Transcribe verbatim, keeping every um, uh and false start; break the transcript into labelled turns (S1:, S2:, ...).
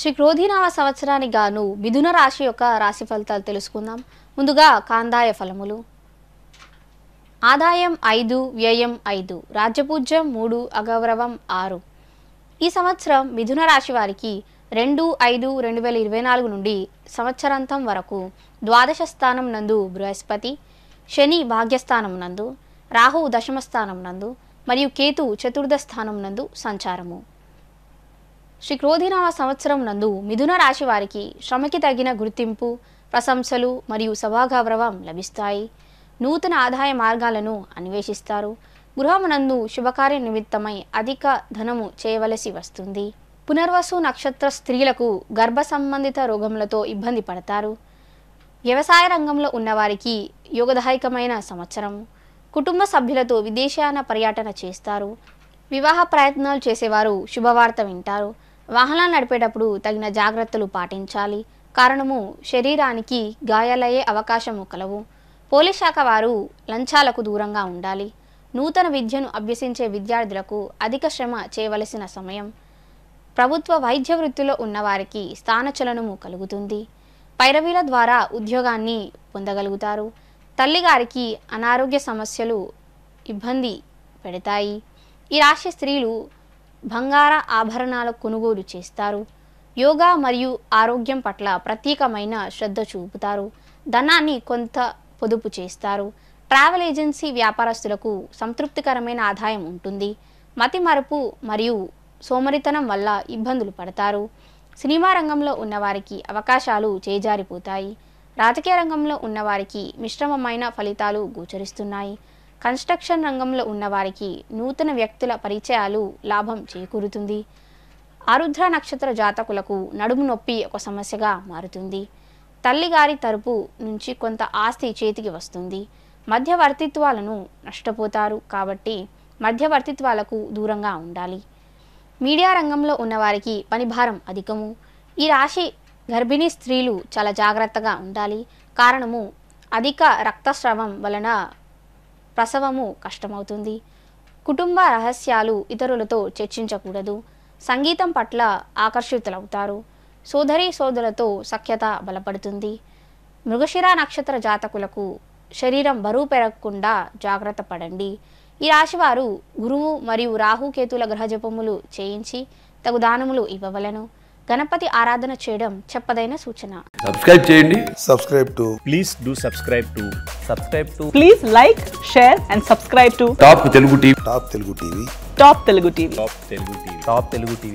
S1: శ్రీ క్రోధినామ సంవత్సరానికి గాను మిథున రాశి యొక్క రాశి ఫలితాలు తెలుసుకుందాం. ముందుగా కాందాయ ఫలములు. ఆదాయం ఐదు, వ్యయం ఐదు, రాజ్యపూజ్యం మూడు, అగౌరవం ఆరు. ఈ సంవత్సరం మిథున రాశి వారికి రెండు ఐదు రెండు వేల ఇరవై నాలుగు నుండి సంవత్సరాంతం వరకు ద్వాదశ స్థానం నందు బృహస్పతి, శని భాగ్యస్థానం నందు, రాహు దశమ స్థానం నందు మరియు కేతు చతుర్థ స్థానం నందు సంచారము. శ్రీ క్రోధినామ సంవత్సరం నందు మిథున రాశి వారికి శ్రమకి తగిన గుర్తింపు, ప్రశంసలు మరియు సభాగౌరవం లభిస్తాయి. నూతన ఆదాయ మార్గాలను అన్వేషిస్తారు. గృహమునందు శుభకార్య నిమిత్తమై అధిక ధనము చేయవలసి వస్తుంది. పునర్వసు నక్షత్ర స్త్రీలకు గర్భ సంబంధిత రోగములతో ఇబ్బంది పడతారు. వ్యవసాయ రంగంలో ఉన్నవారికి యోగదాయకమైన సంవత్సరం. కుటుంబ సభ్యులతో విదేశాన పర్యటన చేస్తారు. వివాహ ప్రయత్నాలు చేసేవారు శుభవార్త వింటారు. వాహనాలు నడిపేటప్పుడు తగిన జాగ్రత్తలు పాటించాలి. కారణము శరీరానికి గాయాలయ్యే అవకాశము కలవు. పోలీస్ శాఖ వారు లంచాలకు దూరంగా ఉండాలి. నూతన విద్యను అభ్యసించే విద్యార్థులకు అధిక శ్రమ చేయవలసిన సమయం. ప్రభుత్వ వైద్య వృత్తిలో ఉన్నవారికి స్థానచలనము కలుగుతుంది. పైరవీల ద్వారా ఉద్యోగాన్ని పొందగలుగుతారు. తల్లిగారికి అనారోగ్య సమస్యలు ఇబ్బంది పెడతాయి. ఈ రాశి స్త్రీలు బంగార ఆభరణాల కొనుగోలు చేస్తారు. యోగా మరియు ఆరోగ్యం పట్ల ప్రత్యేకమైన శ్రద్ధ చూపుతారు. ధనాన్ని కొంత పొదుపు చేస్తారు. ట్రావెల్ ఏజెన్సీ వ్యాపారస్తులకు సంతృప్తికరమైన ఆదాయం ఉంటుంది. మతి మరుపు మరియు సోమరితనం వల్ల ఇబ్బందులు పడతారు. సినిమా రంగంలో ఉన్నవారికి అవకాశాలు చేజారిపోతాయి. రాజకీయ రంగంలో ఉన్నవారికి మిశ్రమమైన ఫలితాలు గోచరిస్తున్నాయి. కన్స్ట్రక్షన్ రంగంలో ఉన్నవారికి నూతన వ్యక్తుల పరిచయాలు లాభం చేకూరుతుంది. ఆరుద్ర నక్షత్ర జాతకులకు నడుము నొప్పి ఒక సమస్యగా మారుతుంది. తల్లిగారి తరపు నుంచి కొంత ఆస్తి చేతికి వస్తుంది. మధ్యవర్తిత్వాలను నష్టపోతారు కాబట్టి మధ్యవర్తిత్వాలకు దూరంగా ఉండాలి. మీడియా రంగంలో ఉన్నవారికి పనిభారం అధికము. ఈ రాశి గర్భిణీ స్త్రీలు చాలా జాగ్రత్తగా ఉండాలి. కారణము అధిక రక్తస్రావం వలన ప్రసవము కష్టమవుతుంది. కుటుంబ రహస్యాలు ఇతరులతో చర్చించకూడదు. సంగీతం పట్ల ఆకర్షితులవుతారు. సోదరి సోదరులతో సఖ్యత బలపడుతుంది. మృగశిర నక్షత్ర జాతకులకు శరీరం బరువు పెరగకుండా జాగ్రత్త పడండి. ఈ రాశివారు గురువు మరియు రాహుకేతుల గ్రహజపములు చేయించి తగు దానములు ఇవ్వవలను. గణపతి ఆరాధన చేయడం చెప్పదైన సూచన.
S2: సబ్స్క్రైబ్ చేయండి.
S3: Subscribe to
S4: please do subscribe to subscribe to
S5: please like, share and subscribe to
S2: top Telugu TV.
S3: Top Telugu TV.
S5: Top Telugu TV.
S4: Top Telugu TV. Top Telugu TV.